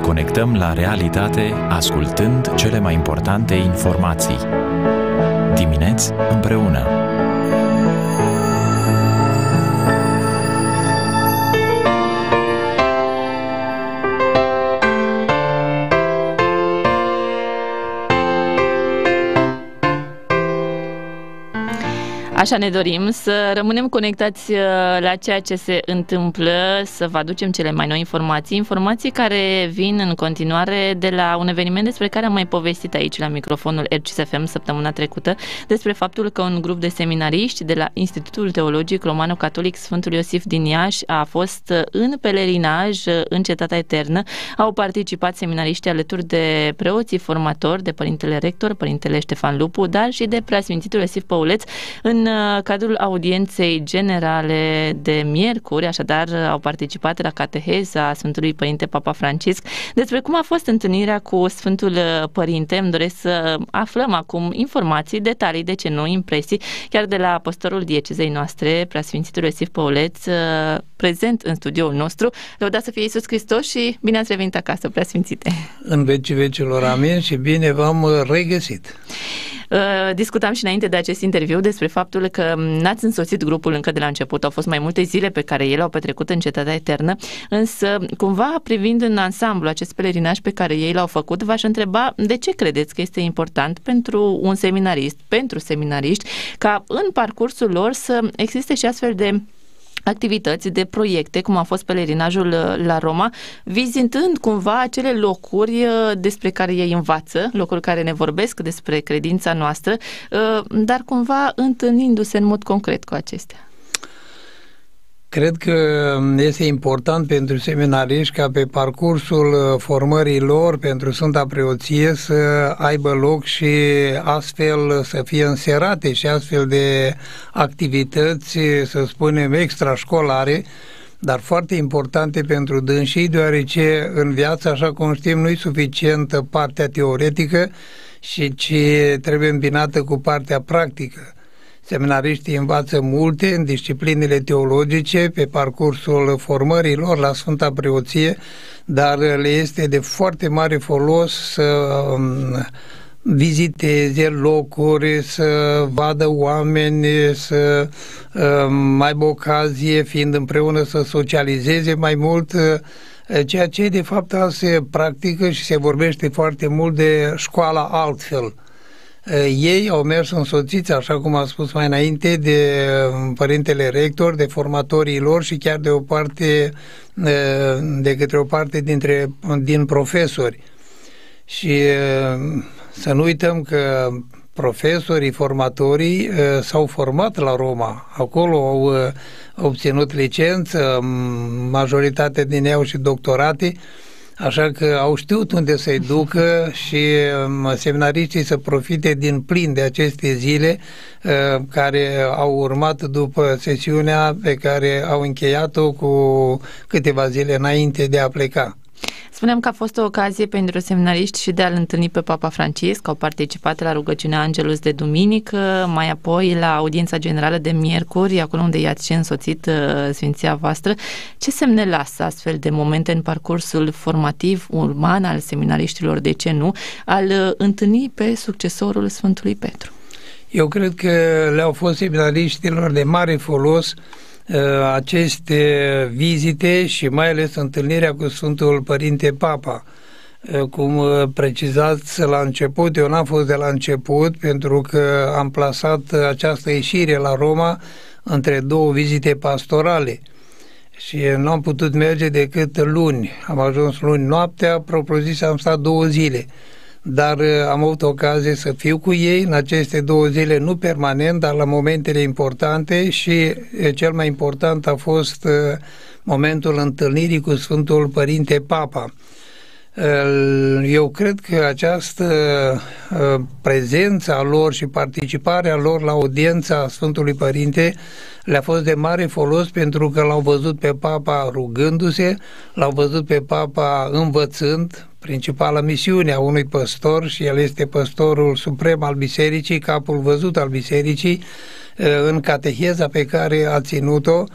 conectăm la realitate ascultând cele mai importante informații. Dimineți împreună. Așa ne dorim, să rămânem conectați la ceea ce se întâmplă, să vă aducem cele mai noi informații care vin în continuare de la un eveniment despre care am mai povestit aici la microfonul RCS FM săptămâna trecută, despre faptul că un grup de seminariști de la Institutul Teologic Romano-Catolic Sfântul Iosif din Iași a fost în pelerinaj în Cetatea Eternă. Au participat seminariștii alături de preoții formatori, de Părintele Rector, Părintele Ștefan Lupu, dar și de Preasfințitul Iosif Păuleț, în cadrul audienței generale de miercuri. Așadar, au participat la cateheza Sfântului Părinte Papa Francisc. Despre cum a fost întâlnirea cu Sfântul Părinte, îmi doresc să aflăm acum informații, detalii, de ce nu, impresii, chiar de la pastorul diecezei noastre, Preasfințitul Iosif Păuleț, prezent în studioul nostru. Lăudați să fie Iisus Hristos și bine ați revenit acasă, Preasfințite! În vecii vecilor, amin, și bine v-am regăsit! Discutam și înainte de acest interviu despre faptul că n-ați însoțit grupul încă de la început. Au fost mai multe zile pe care ei l-au petrecut în Cetatea Eternă, însă cumva privind în ansamblu acest pelerinaj pe care ei l-au făcut, v-aș întreba de ce credeți că este important pentru un seminarist, pentru seminariști, ca în parcursul lor să existe și astfel de activități, de proiecte, cum a fost pelerinajul la Roma, vizitând cumva acele locuri despre care ei învață, locuri care ne vorbesc despre credința noastră, dar cumva întâlnindu-se în mod concret cu acestea. Cred că este important pentru seminariști ca pe parcursul formării lor pentru Sfânta Preoție să aibă loc și astfel să fie înserate și astfel de activități, să spunem, extrașcolare, dar foarte importante pentru dânsii, deoarece în viață, așa cum știm, nu e suficientă partea teoretică și ce trebuie îmbinată cu partea practică. Seminariștii învață multe în disciplinele teologice pe parcursul formării lor la Sfânta Preoție, dar le este de foarte mare folos să viziteze locuri, să vadă oameni, să aibă ocazie, fiind împreună, să socializeze mai mult, ceea ce de fapt se practică și se vorbește foarte mult de școala altfel. Ei au mers însoțiți, așa cum am spus mai înainte, de Părintele Rector, de formatorii lor și chiar de către o parte din profesori. Și să nu uităm că profesorii, formatorii s-au format la Roma. Acolo au obținut licență, majoritatea din ei au și doctorate, așa că au știut unde să-i ducă și seminariștii să profite din plin de aceste zile care au urmat după sesiunea pe care au încheiat-o cu câteva zile înainte de a pleca. Spuneam că a fost o ocazie pentru seminariști și de a-l întâlni pe Papa Francisc, au participat la rugăciunea Angelus de duminică, mai apoi la audiența generală de miercuri, acolo unde i-ați și însoțit Sfinția voastră. Ce semne lasă astfel de momente în parcursul formativ urman al seminariștilor, de ce nu, al întâlni pe succesorul Sfântului Petru? Eu cred că le-au fost seminariștilor de mare folos aceste vizite și mai ales întâlnirea cu Sfântul Părinte Papa. Cum precizați la început, eu n-am fost de la început pentru că am plasat această ieșire la Roma între două vizite pastorale și nu am putut merge decât luni. Am ajuns luni noaptea, propriu-zis am stat 2 zile. Dar am avut ocazie să fiu cu ei în aceste 2 zile, nu permanent, dar la momentele importante și cel mai important a fost momentul întâlnirii cu Sfântul Părinte Papa. Eu cred că această prezență a lor și participarea lor la audiența Sfântului Părinte le-a fost de mare folos pentru că l-au văzut pe Papa rugându-se, l-au văzut pe Papa învățând, principala misiune a unui păstor, și el este păstorul suprem al bisericii, capul văzut al bisericii, în cateheza pe care a ținut-o,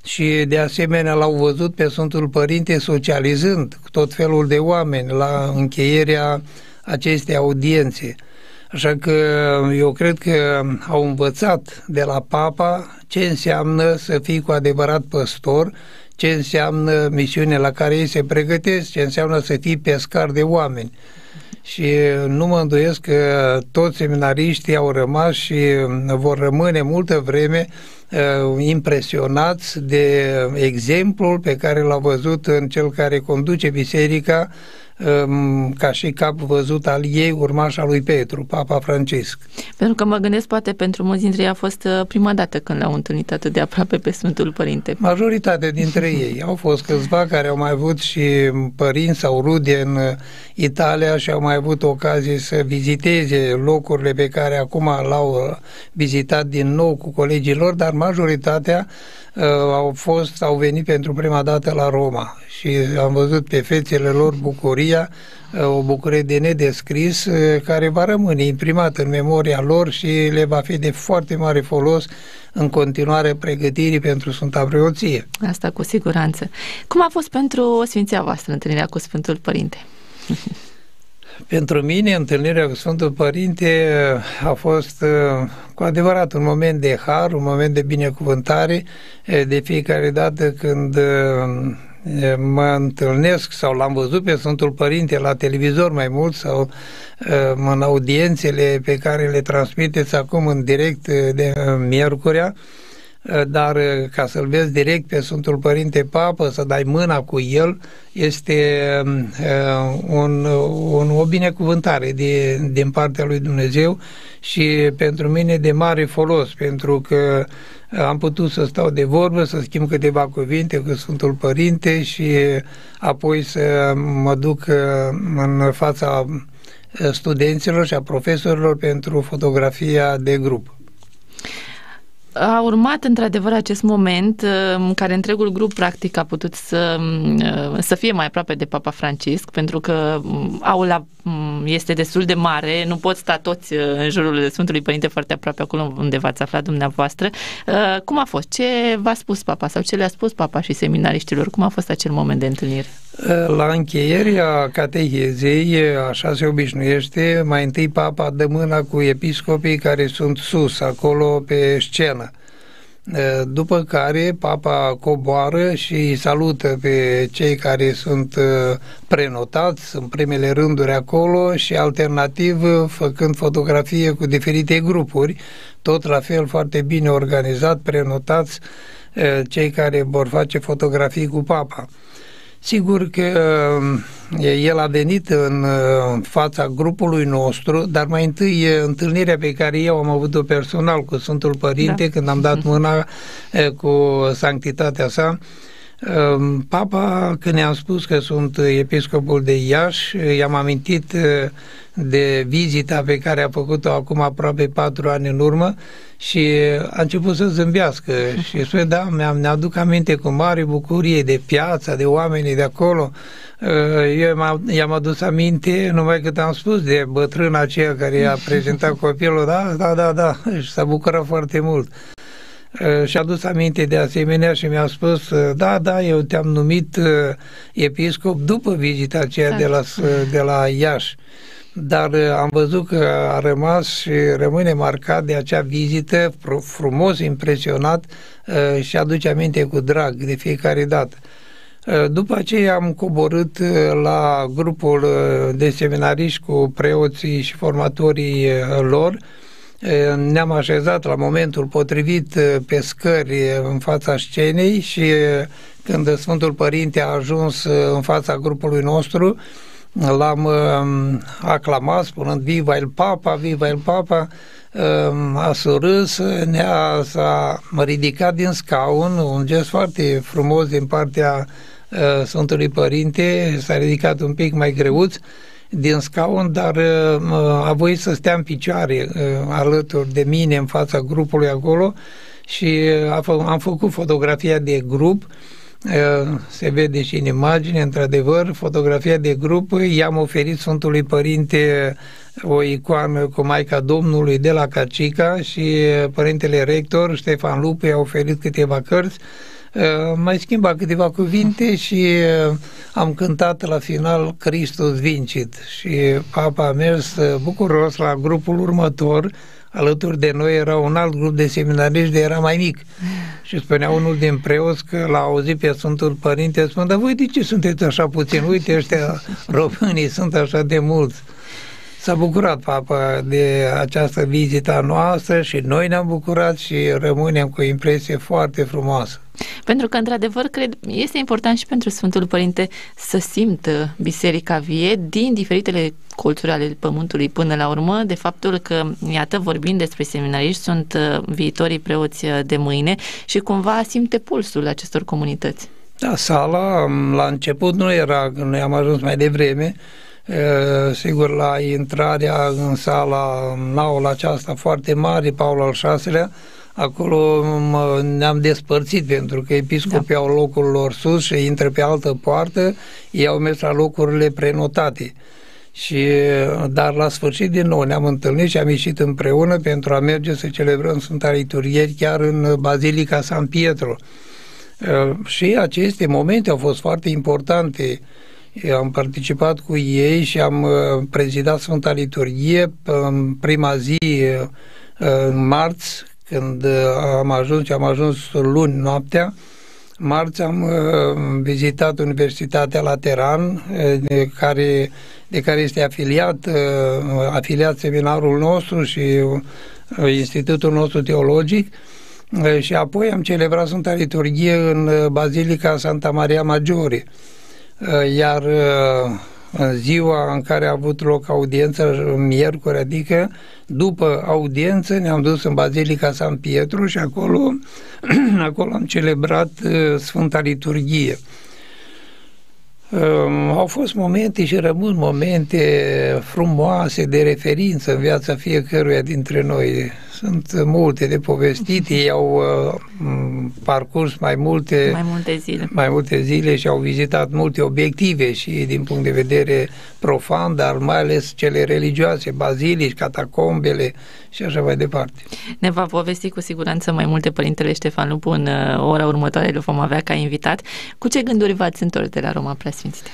și de asemenea l-au văzut pe Sfântul Părinte socializând cu tot felul de oameni la încheierea acestei audiențe. Așa că eu cred că au învățat de la Papa ce înseamnă să fii cu adevărat păstor, ce înseamnă misiunea la care ei se pregătesc, ce înseamnă să fii pescar de oameni. Și nu mă îndoiesc că toți seminariștii au rămas și vor rămâne multă vreme impresionați de exemplul pe care l-au văzut în cel care conduce biserica ca și cap văzut al ei, urmașa lui Petru, Papa Francisc. Pentru că mă gândesc, poate pentru mulți dintre ei a fost prima dată când l-au întâlnit atât de aproape pe Sfântul Părinte. Majoritatea dintre ei. Au fost câțiva care au mai avut și părinți sau rude în Italia și au mai avut ocazie să viziteze locurile pe care acum l-au vizitat din nou cu colegii lor, dar majoritatea au venit pentru prima dată la Roma și am văzut pe fețele lor bucuria, o bucurie de nedescris, care va rămâne imprimată în memoria lor și le va fi de foarte mare folos în continuare pregătirii pentru Sfânta Preoție. Asta cu siguranță. Cum a fost pentru Sfinția voastră întâlnirea cu Sfântul Părinte? Pentru mine, întâlnirea cu Sfântul Părinte a fost cu adevărat un moment de har, un moment de binecuvântare. De fiecare dată când mă întâlnesc sau l-am văzut pe Sfântul Părinte la televizor mai mult sau în audiențele pe care le transmiteți acum în direct de miercurea, dar ca să-l vezi direct pe Sfântul Părinte Papă, să dai mâna cu el, este o binecuvântare din partea lui Dumnezeu și pentru mine de mare folos, pentru că am putut să stau de vorbă, să schimb câteva cuvinte cu Sfântul Părinte și apoi să mă duc în fața studenților și a profesorilor pentru fotografia de grup. A urmat într-adevăr acest moment în care întregul grup practic a putut să fie mai aproape de Papa Francisc, pentru că aula este destul de mare, nu pot sta toți în jurul Sfântului Părinte foarte aproape acolo unde v-ați aflat dumneavoastră. Cum a fost? Ce v-a spus Papa sau ce le-a spus Papa și seminariștilor? Cum a fost acel moment de întâlnire? La încheierea catehezei, așa se obișnuiește, mai întâi Papa dă mâna cu episcopii care sunt sus, acolo pe scenă. După care Papa coboară și îi salută pe cei care sunt prenotați în primele rânduri acolo și alternativ făcând fotografie cu diferite grupuri, tot la fel foarte bine organizat, prenotați cei care vor face fotografii cu Papa. Sigur că el a venit în fața grupului nostru, dar mai întâi întâlnirea pe care eu am avut-o personal cu Sfântul Părinte, când am dat mâna cu sanctitatea sa. Papa, când ne-am spus că sunt episcopul de Iași, i-am amintit de vizita pe care a făcut-o acum aproape 4 ani în urmă și a început să zâmbească și spune, da, mi-aduc aminte cu mare bucurie de piața, de oamenii de acolo. Eu i-am adus aminte numai cât am spus de bătrâna aceea care i-a prezentat copilul, da, și s-a bucurat foarte mult. Și-a adus aminte de asemenea și mi-a spus, da, eu te-am numit episcop după vizita aceea de la Iași. Dar am văzut că a rămas și rămâne marcat de acea vizită, frumos, impresionat și aduce aminte cu drag de fiecare dată. După aceea am coborât la grupul de seminariști cu preoții și formatorii lor. Ne-am așezat la momentul potrivit pe scări în fața scenei și când Sfântul Părinte a ajuns în fața grupului nostru, l-am aclamat spunând Viva il Papa, Viva il Papa, a surâs, s-a ridicat din scaun, un gest foarte frumos din partea Sfântului Părinte, s-a ridicat un pic mai greuț din scaun, dar a voit să stea în picioare alături de mine în fața grupului acolo și am făcut fotografia de grup. Se vede și în imagine, într-adevăr, fotografia de grup. I-am oferit Sfântului Părinte o icoană cu Maica Domnului de la Cacica și Părintele Rector Ștefan Lupu i-a oferit câteva cărți mai schimbat câteva cuvinte și am cântat la final Christus Vincit și Papa a mers bucuros la grupul următor. Alături de noi era un alt grup de seminariști de era mai mic și spunea unul din preoți că l-a auzit pe Sfântul Părinte, spune, dar voi de ce sunteți așa puțin? Uite, ăștia românii sunt așa de mulți. S-a bucurat Papa de această vizită a noastră și noi ne-am bucurat și rămânem cu o impresie foarte frumoasă. Pentru că, într-adevăr, cred, este important și pentru Sfântul Părinte să simtă biserica vie din diferitele colțuri ale pământului până la urmă, de faptul că, iată, vorbind despre seminariști, sunt viitorii preoți de mâine și cumva simte pulsul acestor comunități. Da, sala, la început nu era, noi am ajuns mai devreme, sigur, la intrarea în sala, în aula aceasta foarte mare, Paul al VI-lea, acolo ne-am despărțit pentru că episcopii au locul lor sus și intră pe altă poartă, ei au mers la locurile prenotate. Dar la sfârșit din nou ne-am întâlnit și am ieșit împreună pentru a merge să celebrăm Sfânta Liturghie chiar în Bazilica San Pietro. Și aceste momente au fost foarte importante. Am participat cu ei și am prezidat Sfânta Liturghie în prima zi, în marți, când am ajuns luni noaptea. Marți am vizitat Universitatea Lateran, de care este afiliat seminarul nostru și institutul nostru teologic, și apoi am celebrat Sfânta Liturghie în Bazilica Santa Maria Maggiore. Iar în ziua în care a avut loc audiența, miercuri, adică după audiență ne-am dus în Bazilica San Pietro și acolo am celebrat Sfânta Liturghie. Au fost momente și rămân momente frumoase de referință în viața fiecăruia dintre noi. Sunt multe de povestit, ei au parcurs mai multe zile și au vizitat multe obiective și din punct de vedere profan, dar mai ales cele religioase, bazilici, catacombele și așa mai departe. Ne va povesti cu siguranță mai multe Părintele Ștefan Lupu în ora următoare, îl vom avea ca invitat. Cu ce gânduri v-ați întors de la Roma, Preasfințite?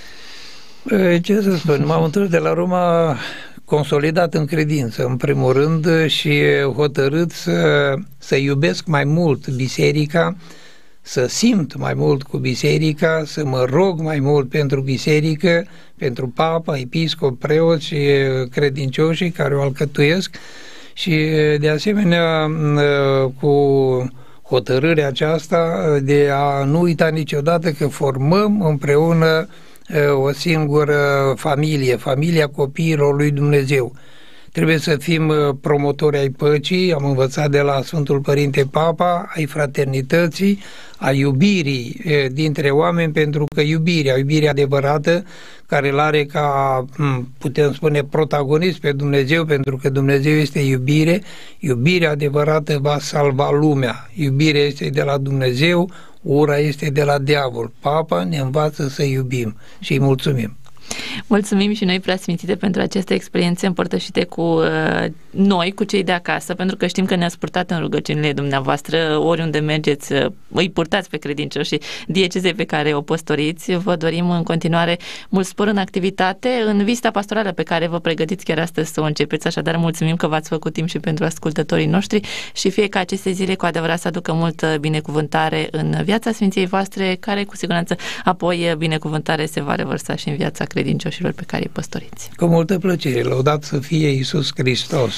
Ce să spun, m-am întors de la Roma consolidat în credință, în primul rând, și hotărât să iubesc mai mult biserica, să simt mai mult cu biserica, să mă rog mai mult pentru biserică, pentru papa, episcop, preoți și credincioșii care o alcătuiesc și de asemenea cu hotărârea aceasta de a nu uita niciodată că formăm împreună o singură familie, familia copiilor lui Dumnezeu. Trebuie să fim promotori ai păcii, am învățat de la Sfântul Părinte Papa, ai fraternității, a iubirii dintre oameni, pentru că iubirea adevărată, care îl are ca, putem spune, protagonist pe Dumnezeu, pentru că Dumnezeu este iubire, iubirea adevărată va salva lumea. Iubirea este de la Dumnezeu, ura este de la diavol. Papa ne învață să iubim și îi mulțumim. Mulțumim și noi, Preasfințite, pentru aceste experiențe împărtășite cu noi, cu cei de acasă, pentru că știm că ne-ați purtat în rugăciunile dumneavoastră, oriunde mergeți, îi purtați pe credincioșii diecezei pe care o păstoriți. Vă dorim în continuare mult spor în activitate, în vizita pastorală pe care vă pregătiți chiar astăzi să o începeți, așadar mulțumim că v-ați făcut timp și pentru ascultătorii noștri și fie ca aceste zile cu adevărat să aducă multă binecuvântare în viața Sfinției voastre, care cu siguranță apoi binecuvântare se va revărsa și în viața credincioșilor pe care îi păstoriți. Cu multă plăcere, lăudat să fie Iisus Hristos!